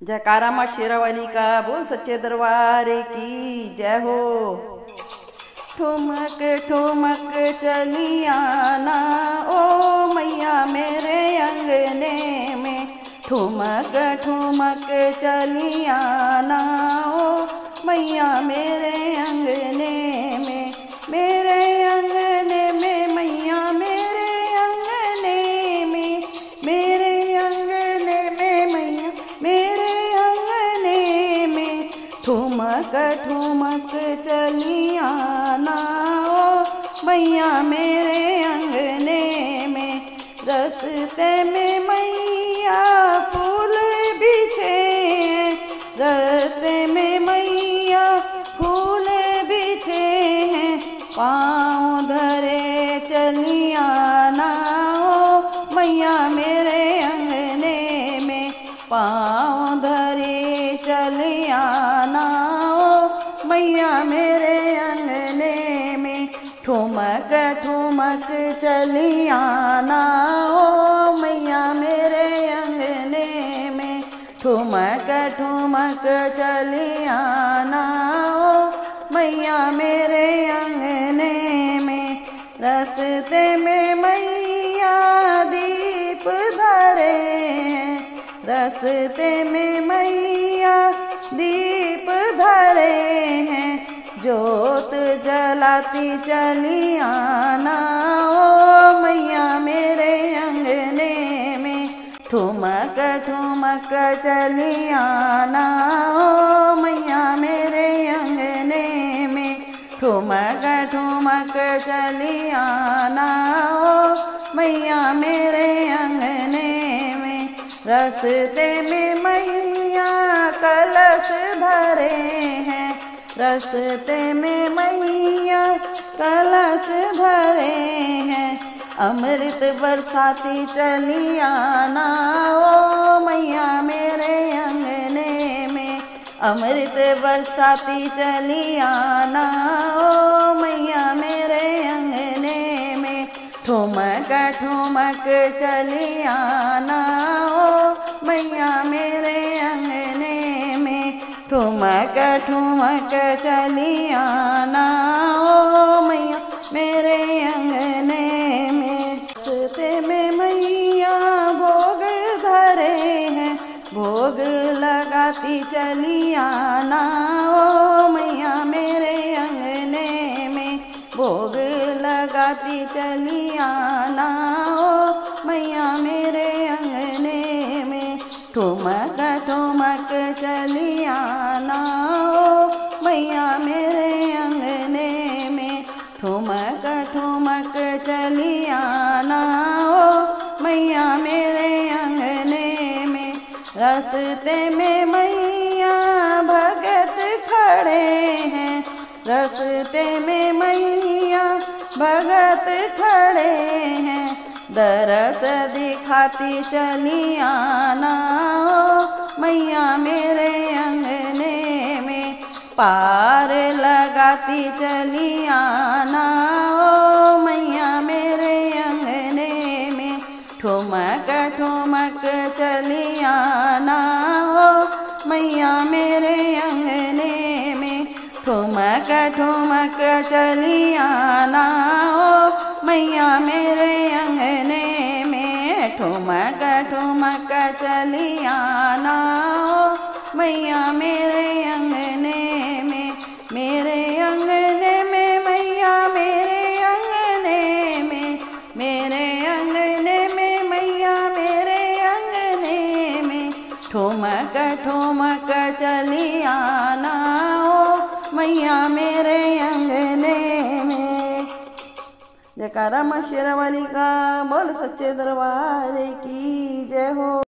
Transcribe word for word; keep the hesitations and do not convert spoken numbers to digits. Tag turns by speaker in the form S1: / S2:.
S1: जयकारा माँ शेरावाली का, बोल सच्चे दरबार की जय हो। ठुमक ठुमक चली आना ओ मैया मेरे अंगने में, ठुमक ठुमक चली आना ओ मैया मेरे अंगने में, मेरे अंगने में मैया मेरे अंगने में, मेरे अंगने में मैया मेरे अंगने में, ठुमक ठुमक चली आना ओ मैया मेरे अंगने में। रस्ते में मैया फूल बिछे हैं, रस्ते में मैया फूल बिछे हैं, पाँव धरे चली आना ओ मैया मेरे अंगने में, पाँव धरे चली आना ओ मैया मेरे अंगने में। ठुमक ठुमक चली आना ओ मैया मेरे अंगने में, ठुमक ठुमक चली आना ओ मैया मेरे अंगने में। रास्ते में मैया दीप धरे हैं, रास्ते में मैया दीप धरे हैं, जोत जलाती चली आना ओ मैया मेरे अंगने में। ठुमक ठुमक चली आना ओ मैया मेरे अंगने में, ठुमक ठुमक चली आना ओ मैया मेरे अंगने में। रास्ते में मैया कलश धरे हैं, रास्ते में मैया कलश धरे हैं, अमृत बरसाती चली आना ओ मैया मेरे अंगने में, अमृत बरसाती चली आना ओ मैया मेरे अंगने में। ठुमक ठुमक चली आना ओ मैया मेरे अंगने में, ठुमक ठुमक चली आना ओ मैया मेरे अंगने में। रास्ते में मैया भोग धरे हैं, भोग लगाती चली आना ओ मैया मेरे अंगने में, भोग लगाती चली आना ओ मैया मेरे अंगने में। ठुमक ठुमक चली आना ओ मैया मेरे अंगने में, ठुमक ठुमक चली आना ओ मैया मेरे अंगने में। रास्ते में मैया भगत खड़े हैं, रास्ते में मैया भगत खड़े हैं, दरस दिखाती चली आना ओ मैया मेरे अंगने में, पार लगाती चली आना ओ मैया मेरे अंगने में। ठुमक ठुमक चली आना ओ मैया मेरे अंगने में, ठुमक ठुमक चली आना ओ मैया मेरे अंगने में, ठुमक ठुमक चली आना ओ मैया मेरे अंगने में। मेरे अंगने में मैया मेरे अंगने में, मेरे अंगने में मैया मेरे अंगने में, ठुमक ठुमक चली आना ओ मैया मेरे अंगने में। जयकारा माँ शेरावाली का, बोल सच्चे दरबार की जय हो।